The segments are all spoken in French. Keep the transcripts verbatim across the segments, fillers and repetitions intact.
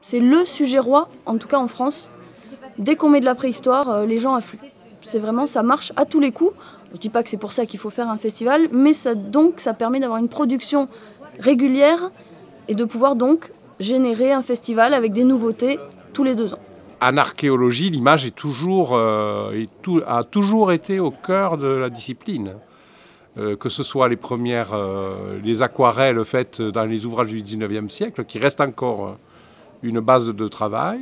c'est le sujet roi, en tout cas en France. Dès qu'on met de la préhistoire, euh, les gens affluent. C'est vraiment, ça marche à tous les coups. Je ne dis pas que c'est pour ça qu'il faut faire un festival, mais ça, donc ça permet d'avoir une production régulière et de pouvoir donc générer un festival avec des nouveautés tous les deux ans. En archéologie, l'image est toujours, euh, est tout, a toujours été au cœur de la discipline. Euh, que ce soit les premières, euh, les aquarelles faites dans les ouvrages du dix-neuvième siècle, qui restent encore une base de travail,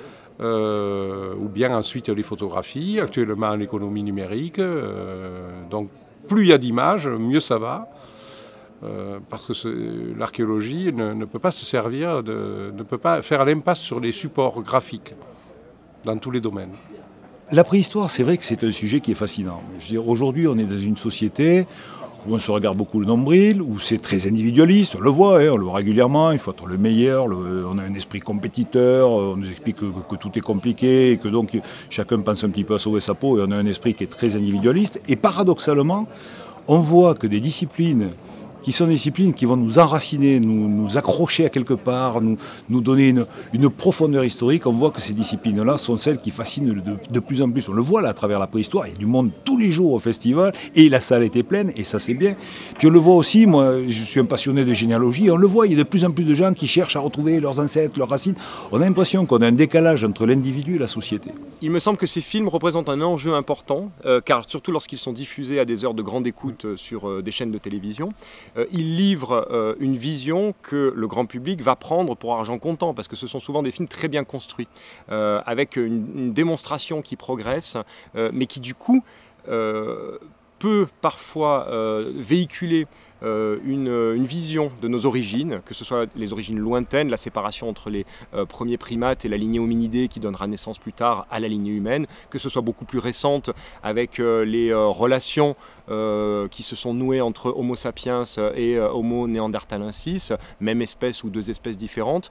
euh, ou bien ensuite les photographies, actuellement l'économie numérique. Euh, donc plus il y a d'images, mieux ça va. Euh, parce que l'archéologie ne, ne peut pas se servir, de, ne peut pas faire l'impasse sur les supports graphiques dans tous les domaines. La préhistoire, c'est vrai que c'est un sujet qui est fascinant. Je veux dire, aujourd'hui, on est dans une société où on se regarde beaucoup le nombril, où c'est très individualiste, on le voit, hein, on le voit régulièrement, il faut être le meilleur, le, on a un esprit compétiteur, on nous explique que, que tout est compliqué, et que donc chacun pense un petit peu à sauver sa peau, et on a un esprit qui est très individualiste. Et paradoxalement, on voit que des disciplines qui sont des disciplines qui vont nous enraciner, nous, nous accrocher à quelque part, nous, nous donner une, une profondeur historique. On voit que ces disciplines-là sont celles qui fascinent de, de plus en plus. On le voit là à travers la préhistoire, il y a du monde tous les jours au festival, et la salle était pleine, et ça c'est bien. Puis on le voit aussi, moi je suis un passionné de généalogie, on le voit, il y a de plus en plus de gens qui cherchent à retrouver leurs ancêtres, leurs racines. On a l'impression qu'on a un décalage entre l'individu et la société. Il me semble que ces films représentent un enjeu important, euh, car surtout lorsqu'ils sont diffusés à des heures de grande écoute euh, sur euh, des chaînes de télévision, euh, ils livrent euh, une vision que le grand public va prendre pour argent comptant, parce que ce sont souvent des films très bien construits, euh, avec une, une démonstration qui progresse, euh, mais qui du coup euh, peut parfois euh, véhiculer Euh, une, une vision de nos origines, que ce soit les origines lointaines, la séparation entre les euh, premiers primates et la lignée hominidée qui donnera naissance plus tard à la lignée humaine, que ce soit beaucoup plus récente avec euh, les euh, relations euh, qui se sont nouées entre Homo sapiens et euh, Homo neanderthalensis, même espèce ou deux espèces différentes.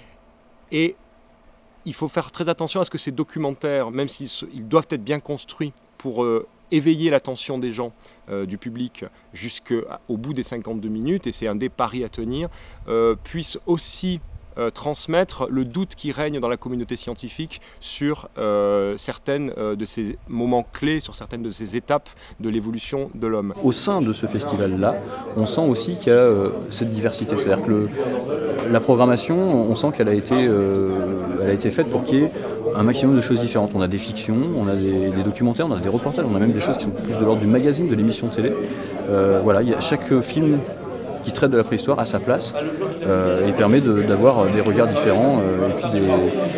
Et il faut faire très attention à ce que ces documentaires, même s'ils ils doivent être bien construits pour euh, éveiller l'attention des gens, euh, du public, jusqu'au bout des cinquante-deux minutes, et c'est un des paris à tenir, euh, puissent aussi euh, transmettre le doute qui règne dans la communauté scientifique sur euh, certaines euh, de ces moments clés, sur certaines de ces étapes de l'évolution de l'homme. Au sein de ce festival-là, on sent aussi qu'il y a euh, cette diversité. C'est-à-dire que le, la programmation, on sent qu'elle a été, euh, elle a été faite pour qu'il y ait un maximum de choses différentes. On a des fictions, on a des, des documentaires, on a des reportages, on a même des choses qui sont plus de l'ordre du magazine, de l'émission télé. Euh, voilà, il y a chaque film qui traite de la préhistoire à sa place euh, et permet d'avoir de, des regards différents euh, et puis des,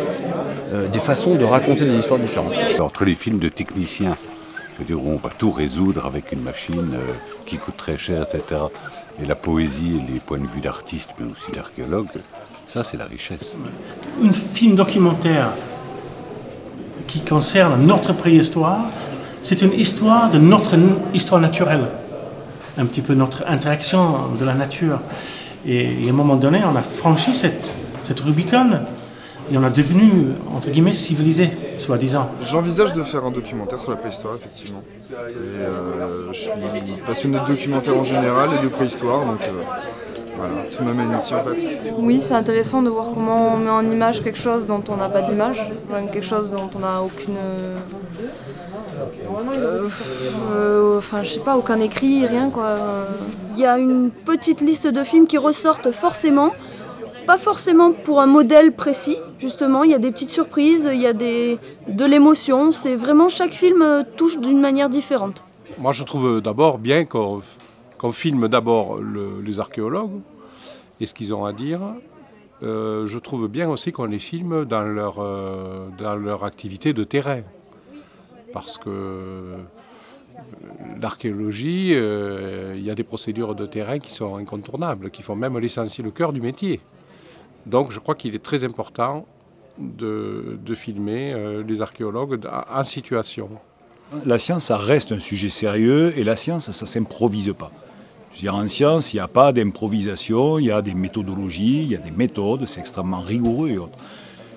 euh, des façons de raconter des histoires différentes. Entre les films de techniciens, je veux dire, où on va tout résoudre avec une machine euh, qui coûte très cher, et cetera, et la poésie et les points de vue d'artistes, mais aussi d'archéologues, ça c'est la richesse. Un film documentaire qui concerne notre préhistoire, c'est une histoire de notre histoire naturelle, un petit peu notre interaction de la nature. Et, et à un moment donné, on a franchi cette, cette Rubicon et on est devenu, entre guillemets, civilisé, soi-disant. J'envisage de faire un documentaire sur la préhistoire, effectivement. Et euh, je suis passionné de documentaire en général et de préhistoire, donc euh, voilà, tout m'amène ici en fait. Oui, c'est intéressant de voir comment on met en image quelque chose dont on n'a pas d'image, quelque chose dont on n'a aucune... Euh, euh, enfin, je sais pas, aucun écrit, rien quoi. Il y a une petite liste de films qui ressortent forcément, pas forcément pour un modèle précis, justement, il y a des petites surprises, il y a des, de l'émotion, c'est vraiment chaque film touche d'une manière différente. Moi je trouve d'abord bien qu'on qu'on filme d'abord le, les archéologues et ce qu'ils ont à dire. Euh, je trouve bien aussi qu'on les filme dans leur, euh, dans leur activité de terrain. Parce que l'archéologie, euh, il y a des procédures de terrain qui sont incontournables, qui font même l'essentiel, le cœur du métier. Donc je crois qu'il est très important de, de filmer euh, les archéologues en situation. La science, ça reste un sujet sérieux, et la science, ça ne s'improvise pas. Je veux dire, en science, il n'y a pas d'improvisation, il y a des méthodologies, il y a des méthodes, c'est extrêmement rigoureux et autres.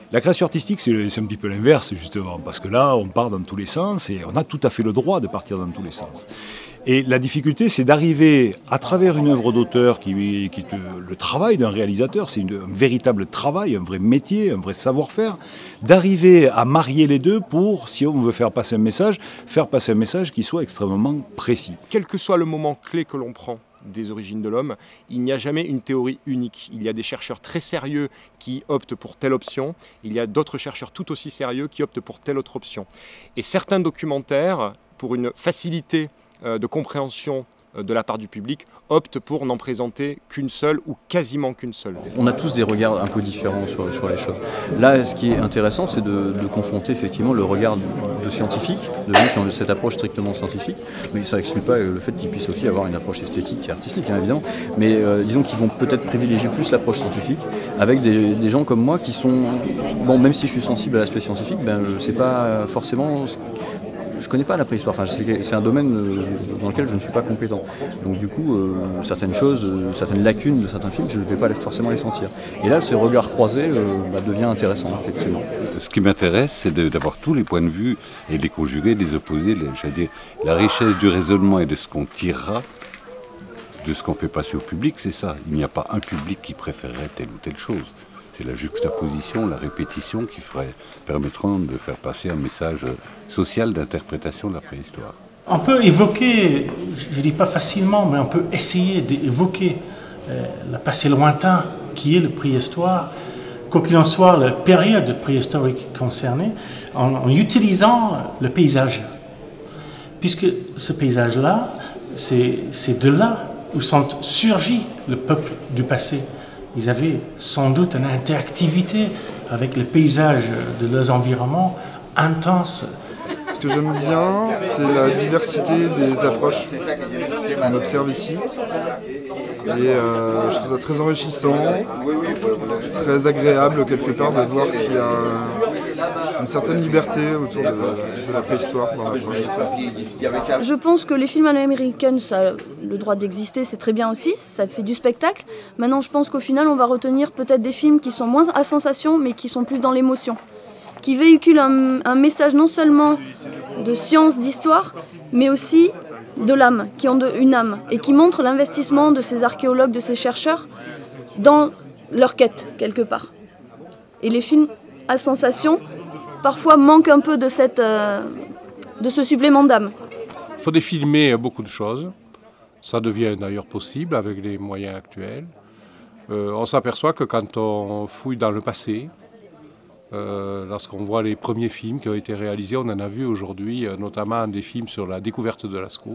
La création artistique, c'est un petit peu l'inverse, justement, parce que là, on part dans tous les sens et on a tout à fait le droit de partir dans tous les sens. Et la difficulté, c'est d'arriver, à travers une œuvre d'auteur, qui, qui est le travail d'un réalisateur, c'est un véritable travail, un vrai métier, un vrai savoir-faire, d'arriver à marier les deux pour, si on veut faire passer un message, faire passer un message qui soit extrêmement précis. Quel que soit le moment clé que l'on prend des origines de l'homme, il n'y a jamais une théorie unique. Il y a des chercheurs très sérieux qui optent pour telle option, il y a d'autres chercheurs tout aussi sérieux qui optent pour telle autre option. Et certains documentaires, pour une facilité de compréhension de la part du public, optent pour n'en présenter qu'une seule ou quasiment qu'une seule. On a tous des regards un peu différents sur, sur les choses. Là, ce qui est intéressant, c'est de, de confronter effectivement le regard de, de scientifiques, de gens qui ont cette approche strictement scientifique, mais ça n'exclut pas le fait qu'ils puissent aussi avoir une approche esthétique et artistique, hein, évidemment, mais euh, disons qu'ils vont peut-être privilégier plus l'approche scientifique, avec des, des gens comme moi qui sont, bon, même si je suis sensible à l'aspect scientifique, ben, c'est pas forcément... Je ne connais pas la préhistoire, enfin, c'est un domaine dans lequel je ne suis pas compétent. Donc du coup, euh, certaines choses, euh, certaines lacunes de certains films, je ne vais pas forcément les sentir. Et là, ce regard croisé euh, bah, devient intéressant, effectivement. Ce qui m'intéresse, c'est d'avoir tous les points de vue et de les conjuguer, de les opposer. J'allais dire, la richesse du raisonnement et de ce qu'on tirera, de ce qu'on fait passer au public, c'est ça. Il n'y a pas un public qui préférerait telle ou telle chose. C'est la juxtaposition, la répétition qui ferait, permettront de faire passer un message social d'interprétation de la préhistoire. On peut évoquer, je ne dis pas facilement, mais on peut essayer d'évoquer euh, le passé lointain qui est le préhistoire, quoi qu'il en soit, la période préhistorique concernée, en, en utilisant le paysage. Puisque ce paysage-là, c'est de là où sont surgis le peuple du passé. Ils avaient sans doute une interactivité avec les paysages de leurs environnements intense. Ce que j'aime bien, c'est la diversité des approches qu'on observe ici. Et euh, je trouve ça très enrichissant, très agréable quelque part de voir qu'il y a une certaine liberté autour de, de la préhistoire dans l'approche. Je pense que les films à l'américaine, ça a le droit d'exister, c'est très bien aussi, ça fait du spectacle. Maintenant, je pense qu'au final, on va retenir peut-être des films qui sont moins à sensation, mais qui sont plus dans l'émotion, qui véhiculent un, un message non seulement de science, d'histoire, mais aussi de l'âme, qui ont de, une âme, et qui montrent l'investissement de ces archéologues, de ces chercheurs, dans leur quête, quelque part. Et les films à sensation, parfois, manquent un peu de, cette, euh, de ce supplément d'âme. Il faut défilmer beaucoup de choses. Ça devient d'ailleurs possible avec les moyens actuels. Euh, on s'aperçoit que quand on fouille dans le passé, Euh, lorsqu'on voit les premiers films qui ont été réalisés, on en a vu aujourd'hui, euh, notamment des films sur la découverte de Lascaux.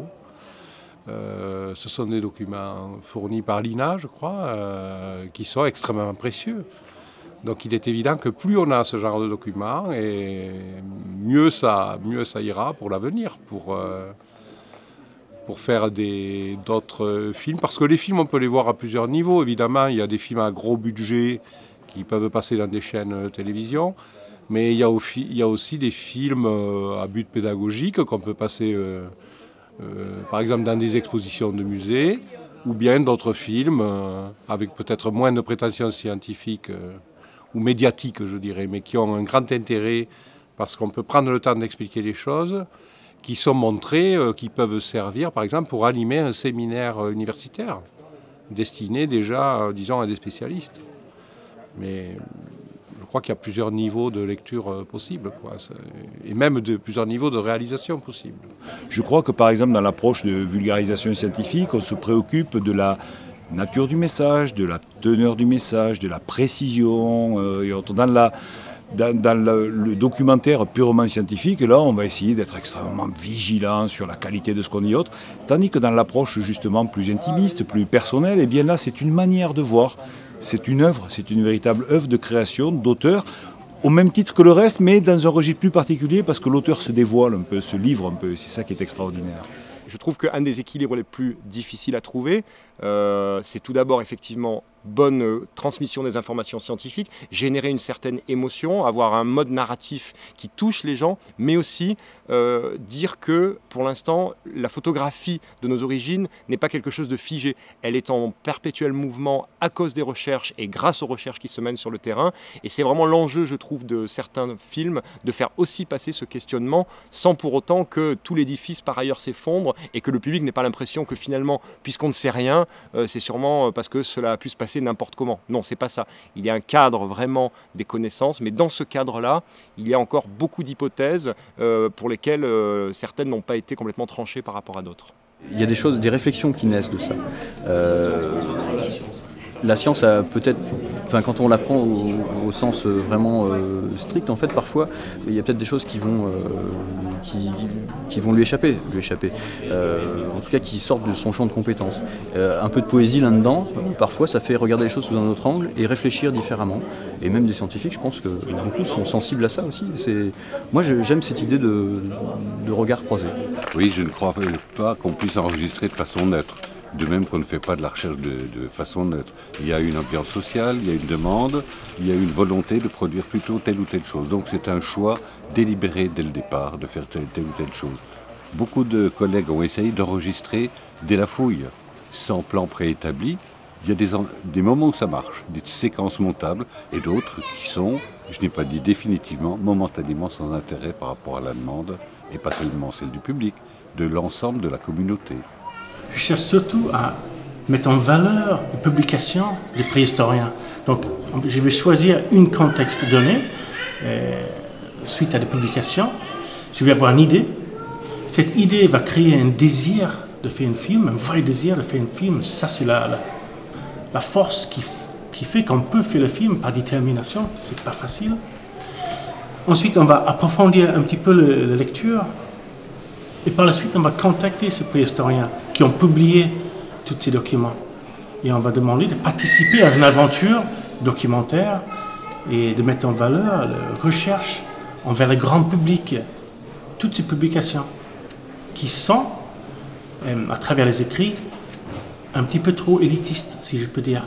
Euh, ce sont des documents fournis par l'I N A, je crois, euh, qui sont extrêmement précieux. Donc il est évident que plus on a ce genre de documents, et mieux ça, mieux ça ira pour l'avenir, pour, euh, pour faire d'autres films. Parce que les films, on peut les voir à plusieurs niveaux. Évidemment, il y a des films à gros budget qui peuvent passer dans des chaînes de télévision, mais il y a aussi, il y a aussi des films à but pédagogique qu'on peut passer, euh, euh, par exemple, dans des expositions de musées, ou bien d'autres films euh, avec peut-être moins de prétentions scientifiques euh, ou médiatiques, je dirais, mais qui ont un grand intérêt parce qu'on peut prendre le temps d'expliquer les choses, qui sont montrés, euh, qui peuvent servir, par exemple, pour animer un séminaire universitaire destiné déjà, euh, disons, à des spécialistes. Mais je crois qu'il y a plusieurs niveaux de lecture possibles, quoi, et même de plusieurs niveaux de réalisation possibles. Je crois que par exemple dans l'approche de vulgarisation scientifique, on se préoccupe de la nature du message, de la teneur du message, de la précision. Euh, et autres. Dans, la, dans, dans le, le documentaire purement scientifique, là on va essayer d'être extrêmement vigilant sur la qualité de ce qu'on dit et autres. Tandis que dans l'approche justement plus intimiste, plus personnelle, eh bien là c'est une manière de voir. C'est une œuvre, c'est une véritable œuvre de création, d'auteur, au même titre que le reste, mais dans un registre plus particulier, parce que l'auteur se dévoile un peu, se livre un peu, c'est ça qui est extraordinaire. Je trouve qu'un des équilibres les plus difficiles à trouver, euh, c'est tout d'abord effectivement bonne euh, transmission des informations scientifiques, générer une certaine émotion, avoir un mode narratif qui touche les gens, mais aussi euh, dire que pour l'instant la photographie de nos origines n'est pas quelque chose de figé, elle est en perpétuel mouvement à cause des recherches et grâce aux recherches qui se mènent sur le terrain, et c'est vraiment l'enjeu, je trouve, de certains films, de faire aussi passer ce questionnement sans pour autant que tout l'édifice par ailleurs s'effondre et que le public n'ait pas l'impression que finalement, puisqu'on ne sait rien, euh, c'est sûrement parce que cela a pu se passer n'importe comment. Non, c'est pas ça. Il y a un cadre vraiment des connaissances, mais dans ce cadre-là, il y a encore beaucoup d'hypothèses euh, pour lesquelles euh, certaines n'ont pas été complètement tranchées par rapport à d'autres. Il y a des choses, des réflexions qui naissent de ça. Euh, la science a peut-être, enfin quand on l'apprend au, au sens vraiment euh, strict, en fait, parfois, il y a peut-être des choses qui vont, euh, qui, qui vont lui échapper, lui échapper. Euh, en tout cas, qui sortent de son champ de compétences. Euh, un peu de poésie là-dedans, euh, parfois, ça fait regarder les choses sous un autre angle et réfléchir différemment. Et même des scientifiques, je pense que beaucoup sont sensibles à ça aussi. C'est... Moi, je, j'aime cette idée de, de regard croisé. Oui, je ne crois pas qu'on puisse enregistrer de façon neutre. De même qu'on ne fait pas de la recherche de, de façon neutre. Il y a une ambiance sociale, il y a une demande, il y a une volonté de produire plutôt telle ou telle chose. Donc c'est un choix délibéré dès le départ de faire telle, telle ou telle chose. Beaucoup de collègues ont essayé d'enregistrer dès la fouille, sans plan préétabli. Il y a des, des moments où ça marche, des séquences montables, et d'autres qui sont, je n'ai pas dit définitivement, momentanément sans intérêt par rapport à la demande, et pas seulement celle du public, de l'ensemble de la communauté. Je cherche surtout à mettre en valeur les publications des préhistoriens. Donc, je vais choisir un contexte donné, euh, suite à des publications. Je vais avoir une idée. Cette idée va créer un désir de faire un film, un vrai désir de faire un film. Ça, c'est la, la, la force qui, qui fait qu'on peut faire le film par détermination. C'est pas facile. Ensuite, on va approfondir un petit peu le, la lecture. Et par la suite, on va contacter ces préhistoriens qui ont publié tous ces documents. Et on va demander de participer à une aventure documentaire et de mettre en valeur la recherche envers le grand public. Toutes ces publications qui sont, à travers les écrits, un petit peu trop élitistes, si je peux dire.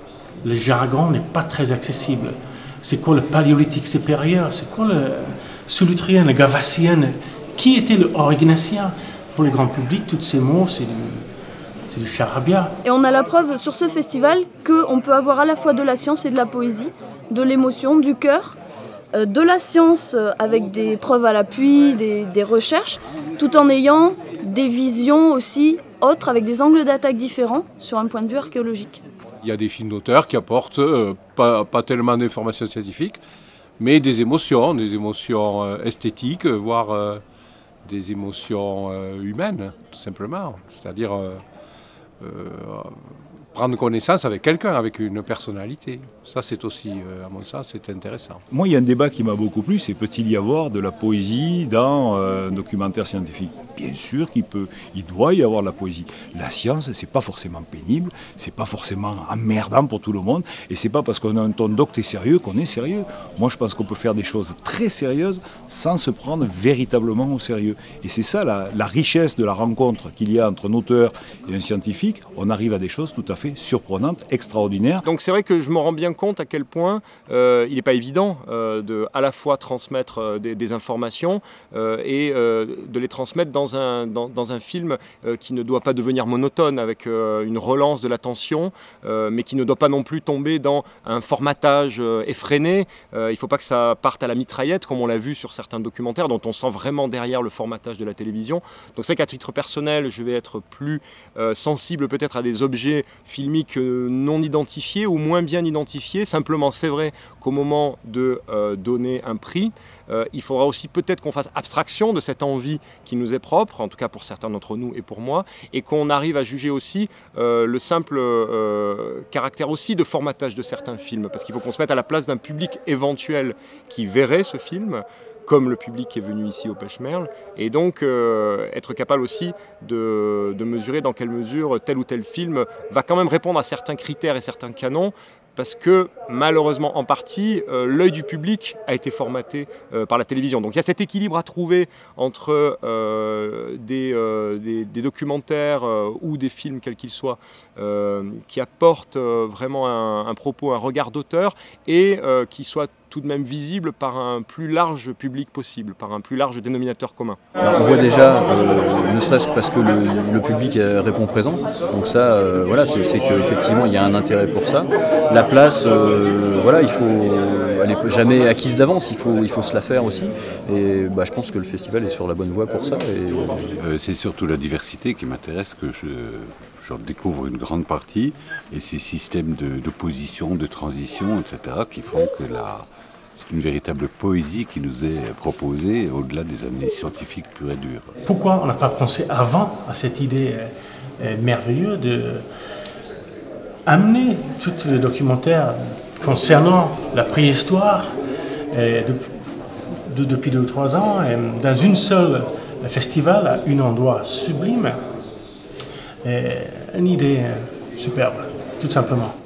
Le jargon n'est pas très accessible. C'est quoi le paléolithique supérieur? C'est quoi le Solutréen, le Gavassien? Qui était le Aurignacien? Pour le grand public, tous ces mots, c'est du, c'est du charabia. Et on a la preuve sur ce festival qu'on peut avoir à la fois de la science et de la poésie, de l'émotion, du cœur, euh, de la science avec des preuves à l'appui, des, des recherches, tout en ayant des visions aussi autres, avec des angles d'attaque différents sur un point de vue archéologique. Il y a des films d'auteurs qui apportent euh, pas, pas tellement d'informations scientifiques, mais des émotions, des émotions euh, esthétiques, voire euh, des émotions euh, humaines, tout simplement. C'est-à-dire euh, euh, prendre connaissance avec quelqu'un, avec une personnalité. Ça, c'est aussi, euh, à mon sens, c'est intéressant. Moi, il y a un débat qui m'a beaucoup plu, c'est peut-il y avoir de la poésie dans euh, un documentaire scientifique? Bien sûr qu'il peut, il doit y avoir de la poésie. La science, c'est pas forcément pénible, c'est pas forcément emmerdant pour tout le monde, et c'est pas parce qu'on a un ton docte et sérieux qu'on est sérieux. Moi, je pense qu'on peut faire des choses très sérieuses sans se prendre véritablement au sérieux. Et c'est ça la, la richesse de la rencontre qu'il y a entre un auteur et un scientifique. On arrive à des choses tout à fait surprenantes, extraordinaires. Donc c'est vrai que je me rends bien compte à quel point euh, il n'est pas évident euh, de à la fois transmettre euh, des, des informations euh, et euh, de les transmettre dans Dans un, dans, dans un film euh, qui ne doit pas devenir monotone avec euh, une relance de l'attention, euh, mais qui ne doit pas non plus tomber dans un formatage euh, effréné. Euh, il ne faut pas que ça parte à la mitraillette, comme on l'a vu sur certains documentaires, dont on sent vraiment derrière le formatage de la télévision. Donc c'est qu'à titre personnel, je vais être plus euh, sensible peut-être à des objets filmiques euh, non identifiés ou moins bien identifiés. Simplement, c'est vrai qu'au moment de euh, donner un prix, Euh, il faudra aussi peut-être qu'on fasse abstraction de cette envie qui nous est propre, en tout cas pour certains d'entre nous et pour moi, et qu'on arrive à juger aussi euh, le simple euh, caractère aussi de formatage de certains films, parce qu'il faut qu'on se mette à la place d'un public éventuel qui verrait ce film, comme le public qui est venu ici au Pêche-Merle, et donc euh, être capable aussi de, de mesurer dans quelle mesure tel ou tel film va quand même répondre à certains critères et certains canons, parce que malheureusement en partie, euh, l'œil du public a été formaté euh, par la télévision. Donc il y a cet équilibre à trouver entre euh, des, euh, des, des documentaires euh, ou des films quels qu'ils soient euh, qui apportent euh, vraiment un, un propos, un regard d'auteur et euh, qui soient tout de même visibles par un plus large public possible, par un plus large dénominateur commun. Alors, on voit déjà, euh, ne serait-ce que parce que le, le public répond présent, donc ça, euh, voilà, c'est qu'effectivement il y a un intérêt pour ça. La place, euh, voilà, il faut, elle n'est jamais acquise d'avance, il faut, il faut se la faire aussi. Et bah, je pense que le festival est sur la bonne voie pour ça. Et... Euh, c'est surtout la diversité qui m'intéresse, que je, je découvre une grande partie, et ces systèmes d'opposition, de, de transition, et cetera, qui font que la... c'est une véritable poésie qui nous est proposée au-delà des analyses scientifiques pures et dures. Pourquoi on n'a pas pensé avant à cette idée euh, merveilleuse de amener tous les documentaires concernant la préhistoire euh, de, de, depuis deux ou trois ans euh, dans une seule festival à un endroit sublime? euh, Une idée euh, superbe, tout simplement.